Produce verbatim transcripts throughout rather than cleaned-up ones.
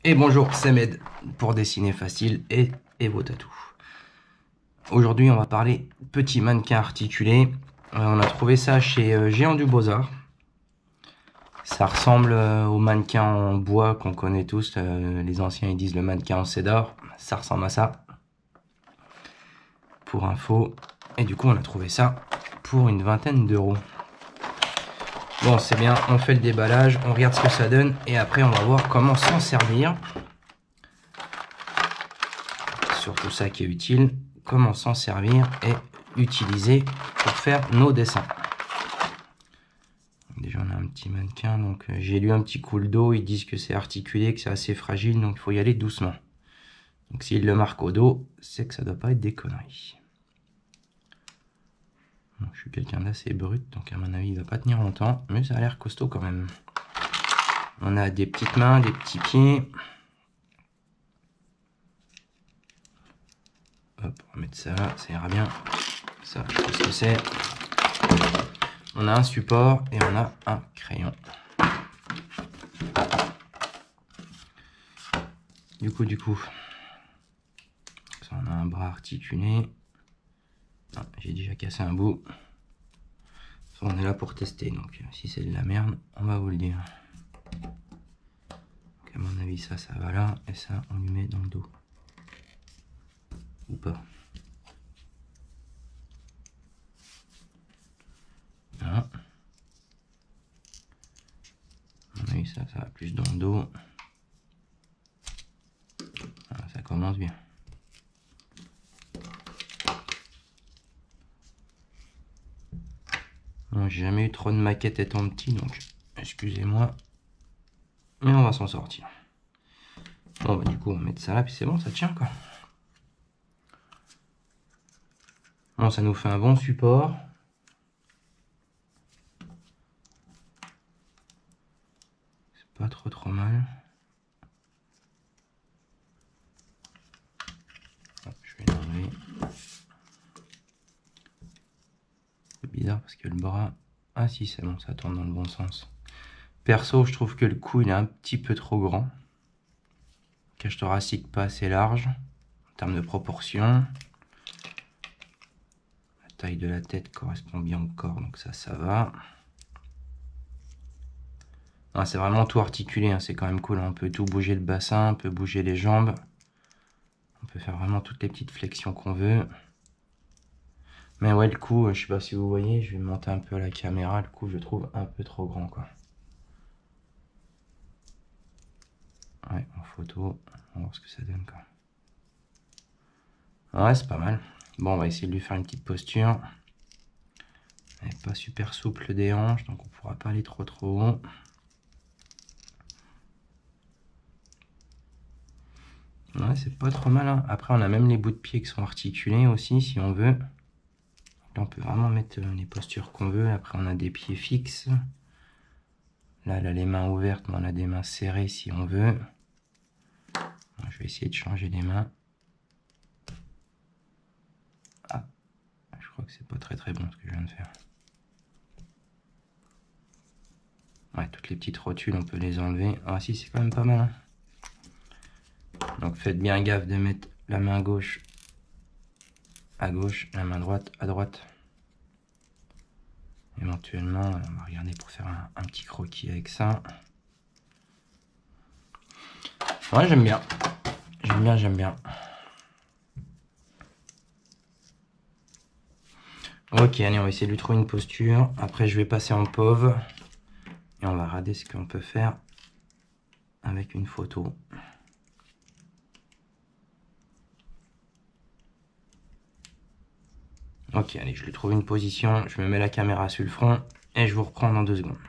Et bonjour, c'est Med pour Dessiner Facile et, et vos tatous. Aujourd'hui, on va parler petit mannequin articulé. Euh, on a trouvé ça chez euh, Géant du Beaux-Arts. Ça ressemble euh, au mannequin en bois qu'on connaît tous. Euh, les anciens ils disent le mannequin en cédar. Ça ressemble à ça. Pour info. Et du coup, on a trouvé ça pour une vingtaine d'euros. Bon, c'est bien, on fait le déballage, on regarde ce que ça donne et après on va voir comment s'en servir. Surtout ça qui est utile, comment s'en servir et utiliser pour faire nos dessins. Déjà on a un petit mannequin, donc euh, j'ai lu un petit coup d'eau, ils disent que c'est articulé, que c'est assez fragile, donc il faut y aller doucement. Donc s'il le marque au dos, c'est que ça doit pas être des conneries. Donc, je suis quelqu'un d'assez brut, donc à mon avis il va pas tenir longtemps, mais ça a l'air costaud quand même. On a des petites mains, des petits pieds. Hop, on va mettre ça là, ça ira bien. Ça, je sais ce que c'est. On a un support et on a un crayon. Du coup, du coup, ça, on a un bras articulé. Ah, j'ai déjà cassé un bout. On est là pour tester, donc si c'est de la merde, on va vous le dire. Donc, à mon avis, ça, ça va là, et ça, on lui met dans le dos. Ou pas. Voilà. À mon avis, ça, ça va plus dans le dos. Voilà, ça commence bien. Bon, j'ai jamais eu trop de maquettes étant petit, donc excusez-moi. Mais on va s'en sortir. Bon, bah du coup, on va mettre ça là, puis c'est bon, ça tient quoi. Bon, ça nous fait un bon support. C'est pas trop trop mal. Hop, je vais l'enlever. C'est bizarre parce que le bras... Ah si, c'est bon, ça tourne dans le bon sens. Perso, je trouve que le cou, il est un petit peu trop grand. Cage thoracique pas assez large. En termes de proportion. La taille de la tête correspond bien au corps, donc ça, ça va. C'est vraiment tout articulé, hein, c'est quand même cool. On peut tout bouger le bassin, on peut bouger les jambes. On peut faire vraiment toutes les petites flexions qu'on veut. Mais ouais, le cou, je sais pas si vous voyez, je vais monter un peu à la caméra. Le cou, je trouve un peu trop grand, quoi. Ouais, en photo, on va voir ce que ça donne, quoi. Ouais, c'est pas mal. Bon, on va essayer de lui faire une petite posture. Elle n'est pas super souple des hanches, donc on pourra pas aller trop trop haut. Ouais, c'est pas trop mal, hein. Après, on a même les bouts de pied qui sont articulés aussi, si on veut. Là, on peut vraiment mettre les postures qu'on veut. Après, on a des pieds fixes. Là, elle a les mains ouvertes, mais on a des mains serrées si on veut. Je vais essayer de changer les mains. Ah, je crois que c'est pas très très bon ce que je viens de faire. Ouais, toutes les petites rotules, on peut les enlever. Ah si, c'est quand même pas mal, hein. Donc faites bien gaffe de mettre la main gauche à gauche, la main droite à droite. Éventuellement, on va regarder pour faire un, un petit croquis avec ça. Ouais, j'aime bien. J'aime bien, j'aime bien. Ok, allez, on va essayer de lui trouver une posture. Après, je vais passer en P O V. Et on va regarder ce qu'on peut faire avec une photo. Ok, allez, je lui trouve une position. Je me mets la caméra sur le front. Et je vous reprends dans deux secondes.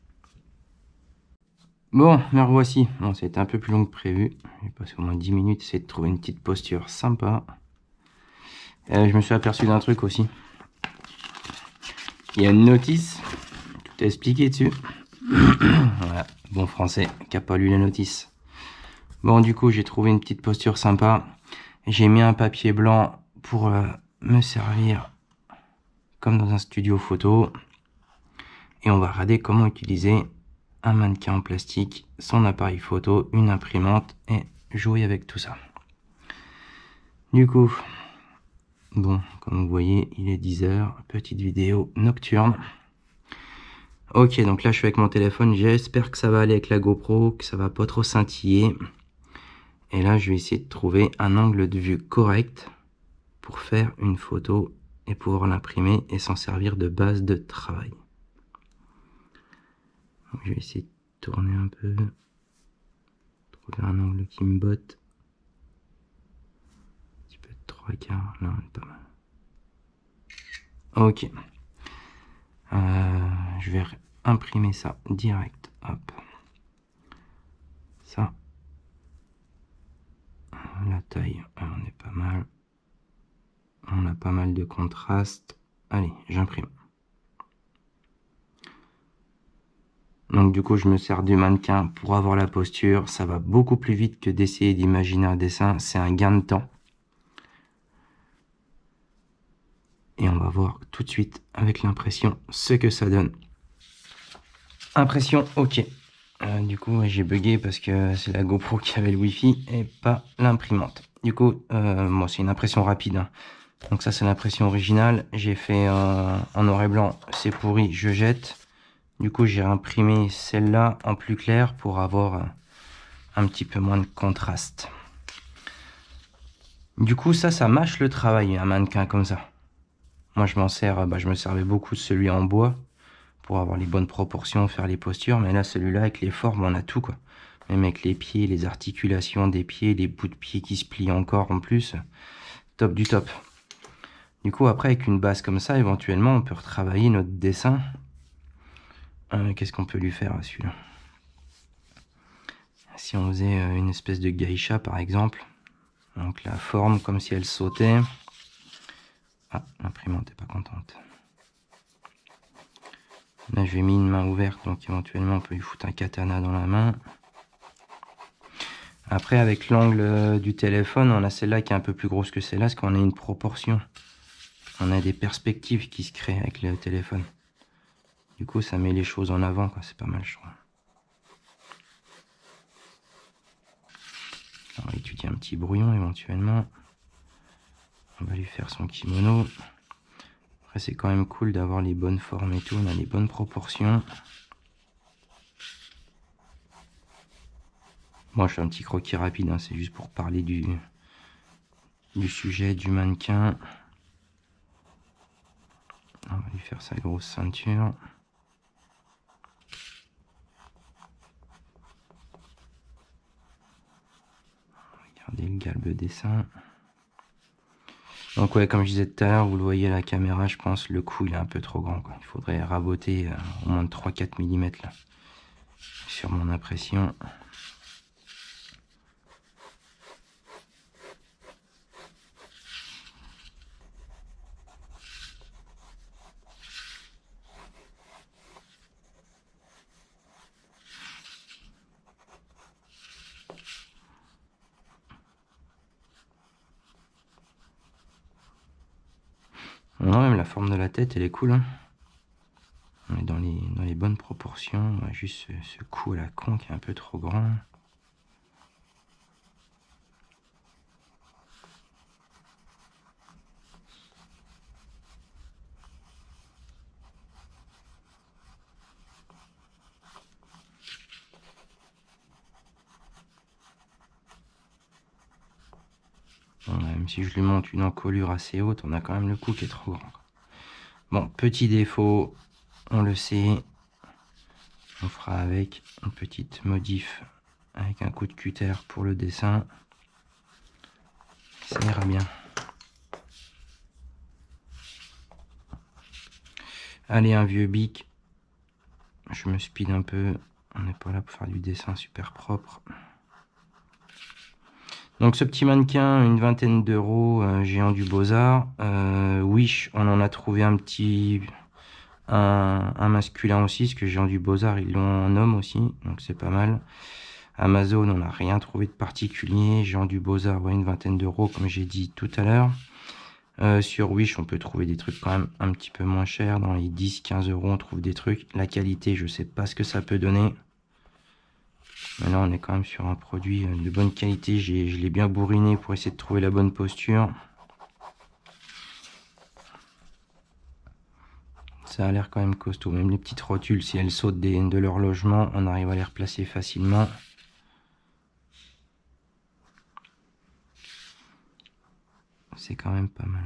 Bon, me revoici. Bon, c'était un peu plus long que prévu. J'ai passé au moins dix minutes, essayer de trouver une petite posture sympa. Euh, je me suis aperçu d'un truc aussi. Il y a une notice. Tout est expliqué dessus. Voilà, bon français, qui n'a pas lu la notice. Bon, du coup, j'ai trouvé une petite posture sympa. J'ai mis un papier blanc pour euh, me servir comme dans un studio photo. Et on va regarder comment utiliser un mannequin en plastique, son appareil photo, une imprimante et jouer avec tout ça. Du coup, bon, comme vous voyez, il est dix heures, petite vidéo nocturne. Ok, donc là je suis avec mon téléphone, j'espère que ça va aller avec la GoPro, que ça va pas trop scintiller. Et là je vais essayer de trouver un angle de vue correct pour faire une photo et pouvoir l'imprimer et s'en servir de base de travail. Donc, je vais essayer de tourner un peu, trouver un angle qui me botte. Un petit peu de trois quarts, là on est pas mal. Ok. Euh, je vais imprimer ça direct. Hop. Ça. La taille, on est pas mal. On a pas mal de contraste. Allez, j'imprime. Donc du coup, je me sers du mannequin pour avoir la posture. Ça va beaucoup plus vite que d'essayer d'imaginer un dessin. C'est un gain de temps. Et on va voir tout de suite avec l'impression ce que ça donne. Impression, ok. Euh, du coup, j'ai bugué parce que c'est la GoPro qui avait le Wi-Fi et pas l'imprimante. Du coup, euh, moi, c'est une impression rapide. Hein. Donc ça, c'est l'impression originale. J'ai fait euh, en noir et blanc. C'est pourri, je jette. Du coup, j'ai imprimé celle-là en plus clair pour avoir euh, un petit peu moins de contraste. Du coup, ça, ça mâche le travail, un mannequin comme ça. Moi, je m'en sers, bah, je me servais beaucoup de celui en bois pour avoir les bonnes proportions, faire les postures. Mais là, celui-là, avec les formes, on a tout, quoi. Même avec les pieds, les articulations des pieds, les bouts de pieds qui se plient encore en plus. Top du top. Du coup, après, avec une base comme ça, éventuellement, on peut retravailler notre dessin. Euh, Qu'est-ce qu'on peut lui faire à celui-là? Si on faisait une espèce de geisha, par exemple. Donc la forme, comme si elle sautait. Ah, l'imprimante n'est pas contente. Là, je lui ai mis une main ouverte, donc éventuellement, on peut lui foutre un katana dans la main. Après, avec l'angle du téléphone, on a celle-là qui est un peu plus grosse que celle-là, parce qu'on a une proportion. On a des perspectives qui se créent avec le téléphone. Du coup, ça met les choses en avant, quoi. C'est pas mal, je trouve. On va étudier un petit brouillon, éventuellement. On va lui faire son kimono. Après, c'est quand même cool d'avoir les bonnes formes et tout. On a les bonnes proportions. Moi, je fais un petit croquis rapide, hein, c'est juste pour parler du, du sujet du mannequin. On va lui faire sa grosse ceinture. Regardez le galbe dessin. Donc ouais, comme je disais tout à l'heure, vous le voyez à la caméra, je pense le coup il est un peu trop grand, quoi. Il faudrait raboter euh, au moins de trois à quatre millimètres là, sur mon impression. Non, même la forme de la tête, elle est cool. Hein. On est dans les, dans les bonnes proportions. Ouais, juste ce, ce cou à la con qui est un peu trop grand. Bon, même si je lui monte une encolure assez haute, on a quand même le cou qui est trop grand. Bon, petit défaut, on le sait. On fera avec une petite modif avec un coup de cutter pour le dessin. Ça ira bien. Allez, un vieux bic. Je me speed un peu. On n'est pas là pour faire du dessin super propre. Donc ce petit mannequin, une vingtaine d'euros, euh, géant du Beaux-Arts. Euh, Wish, on en a trouvé un petit... Un, un masculin aussi, parce que géant du Beaux-Arts, ils l'ont en homme aussi, donc c'est pas mal. Amazon, on n'a rien trouvé de particulier. Géant du Beaux-Arts, ouais, une vingtaine d'euros, comme j'ai dit tout à l'heure. Euh, sur Wish, on peut trouver des trucs quand même un petit peu moins chers. Dans les dix à quinze euros, on trouve des trucs. La qualité, je sais pas ce que ça peut donner. Mais là, on est quand même sur un produit de bonne qualité. Je l'ai bien bourriné pour essayer de trouver la bonne posture. Ça a l'air quand même costaud. Même les petites rotules, si elles sautent des, de leur logement, on arrive à les replacer facilement. C'est quand même pas mal.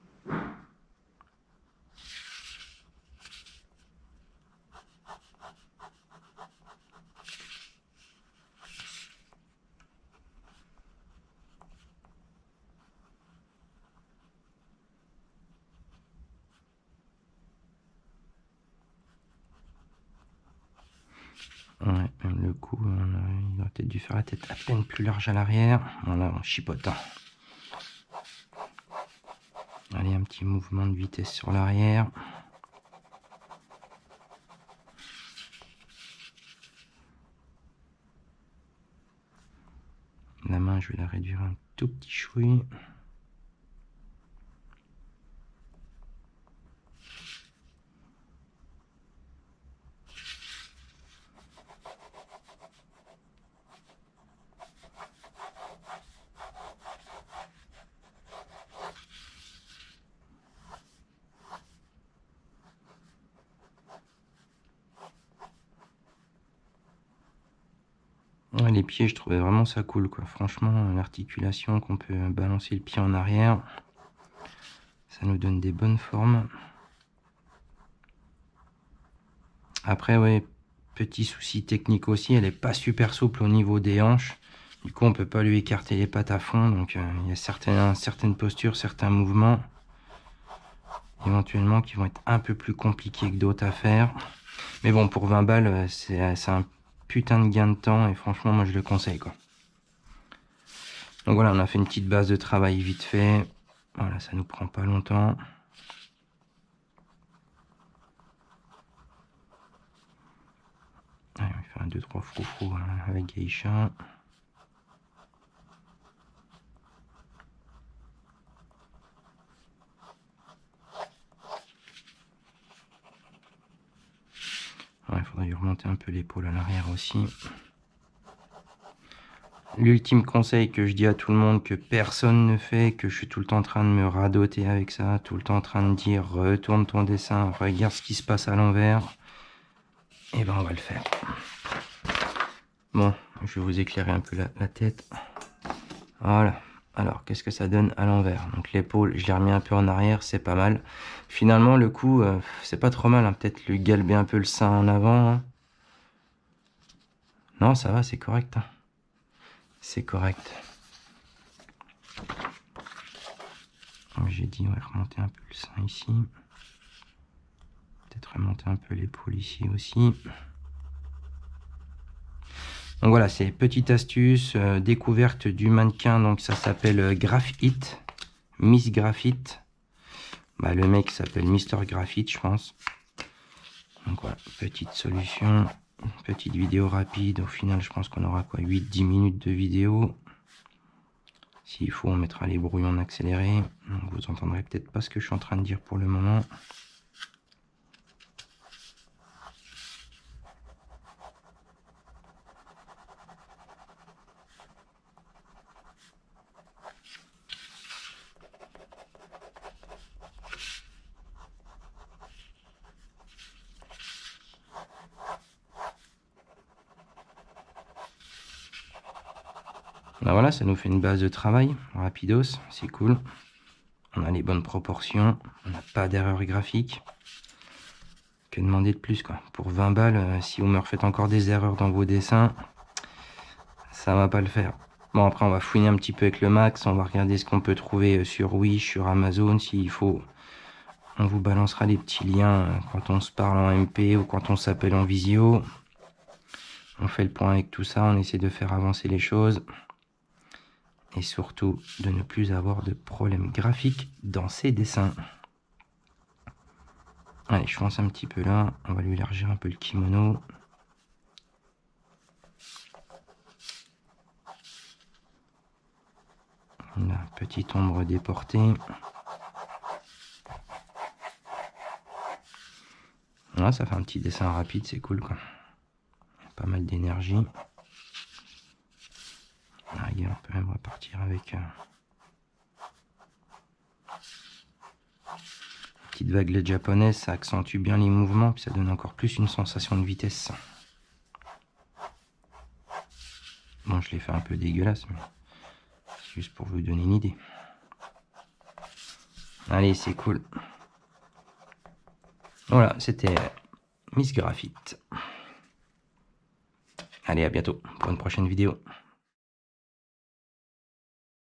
Ouais, même le coup, on a, il aurait peut-être dû faire la tête à peine plus large à l'arrière. Voilà, on chipote. Allez, un petit mouvement de vitesse sur l'arrière. La main, je vais la réduire un tout petit chouï. Ouais, les pieds, je trouvais vraiment ça cool, quoi. Franchement, l'articulation, qu'on peut balancer le pied en arrière, ça nous donne des bonnes formes. Après, ouais, petit souci technique aussi, elle est pas super souple au niveau des hanches. Du coup, on peut pas lui écarter les pattes à fond. Donc, euh, il y a certaines, certaines postures, certains mouvements, éventuellement, qui vont être un peu plus compliqués que d'autres à faire. Mais bon, pour vingt balles, c'est un putain de gain de temps. Et franchement, moi, je le conseille, quoi. Donc voilà, on a fait une petite base de travail vite fait. Voilà, ça nous prend pas longtemps. Allez, on va faire un deux trois froufrous avec Geisha. Il faudrait lui remonter un peu l'épaule à l'arrière aussi. L'ultime conseil que je dis à tout le monde, que personne ne fait, que je suis tout le temps en train de me radoter avec ça, tout le temps en train de dire retourne ton dessin, regarde ce qui se passe à l'envers, et ben on va le faire. Bon, je vais vous éclairer un peu la, la tête. Voilà. Alors, qu'est-ce que ça donne à l'envers? Donc l'épaule, je l'ai remis un peu en arrière, c'est pas mal. Finalement, le coup, euh, c'est pas trop mal, hein. Peut-être lui galber un peu le sein en avant. Hein. Non, ça va, c'est correct. Hein. C'est correct. J'ai dit, ouais, remonter un peu le sein ici. Peut-être remonter un peu l'épaule ici aussi. Donc voilà, c'est petite astuce, euh, découverte du mannequin, donc ça s'appelle euh, Graphite, Miss Graphite. Bah, le mec s'appelle Mister Graphite, je pense. Donc voilà, petite solution, petite vidéo rapide. Au final, je pense qu'on aura quoi, huit dix minutes de vidéo. S'il faut, on mettra les brouillons en accéléré. Donc vous entendrez peut-être pas ce que je suis en train de dire pour le moment. Ben voilà, ça nous fait une base de travail, rapidos, c'est cool. On a les bonnes proportions, on n'a pas d'erreur graphique. Que demander de plus, quoi. Pour vingt balles, euh, si vous me refaites encore des erreurs dans vos dessins, ça va pas le faire. Bon, après, on va fouiner un petit peu avec le max, on va regarder ce qu'on peut trouver sur Wish, sur Amazon, s'il faut. On vous balancera les petits liens quand on se parle en M P ou quand on s'appelle en visio. On fait le point avec tout ça, on essaie de faire avancer les choses. Et surtout, de ne plus avoir de problèmes graphiques dans ses dessins. Allez, je fonce un petit peu là. On va lui élargir un peu le kimono. La petite ombre déportée. Voilà, ça fait un petit dessin rapide, c'est cool, quoi. Pas mal d'énergie. on peut même repartir avec euh, une petite vaguelette japonaise, ça accentue bien les mouvements, puis ça donne encore plus une sensation de vitesse. Bon, je l'ai fait un peu dégueulasse, mais c'est juste pour vous donner une idée. Allez, c'est cool. Voilà, c'était Miss Graphite. Allez, à bientôt pour une prochaine vidéo.